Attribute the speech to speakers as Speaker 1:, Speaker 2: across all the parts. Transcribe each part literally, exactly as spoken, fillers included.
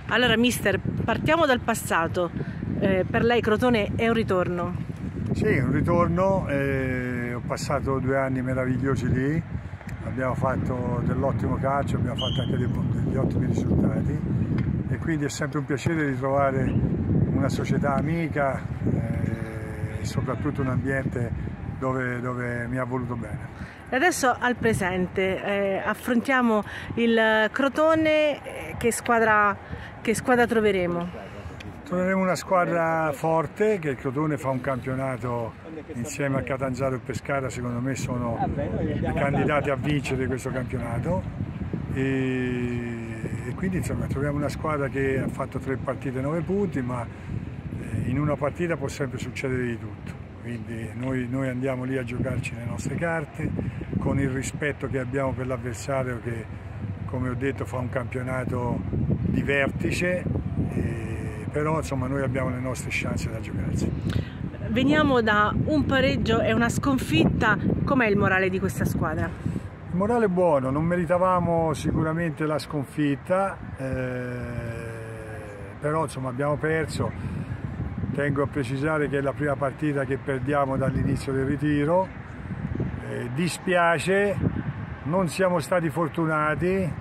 Speaker 1: Allora mister, partiamo dal passato. Eh, per lei Crotone è un ritorno?
Speaker 2: Sì, un ritorno, eh, ho passato due anni meravigliosi lì, abbiamo fatto dell'ottimo calcio, abbiamo fatto anche dei, degli ottimi risultati e quindi è sempre un piacere ritrovare una società amica eh, e soprattutto un ambiente dove, dove mi ha voluto bene.
Speaker 1: E adesso al presente, eh, affrontiamo il Crotone, che squadra, che squadra troveremo?
Speaker 2: Troveremo una squadra forte, che il Crotone fa un campionato insieme a Catanzaro e Pescara, secondo me sono i candidati a vincere questo campionato e, e quindi insomma troviamo una squadra che ha fatto tre partite nove punti, ma in una partita può sempre succedere di tutto, quindi noi, noi andiamo lì a giocarci le nostre carte con il rispetto che abbiamo per l'avversario che, come ho detto, fa un campionato di vertice. E, però insomma noi abbiamo le nostre chance da giocarsi.
Speaker 1: Veniamo da un pareggio e una sconfitta, com'è il morale di questa squadra?
Speaker 2: Il morale è buono, non meritavamo sicuramente la sconfitta, eh, però insomma abbiamo perso. Tengo a precisare che è la prima partita che perdiamo dall'inizio del ritiro, eh, dispiace, non siamo stati fortunati.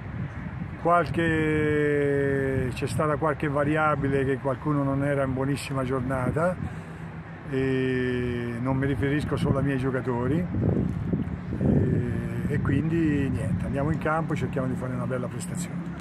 Speaker 2: C'è stata qualche variabile che qualcuno non era in buonissima giornata e non mi riferisco solo ai miei giocatori e, e quindi niente, andiamo in campo e cerchiamo di fare una bella prestazione.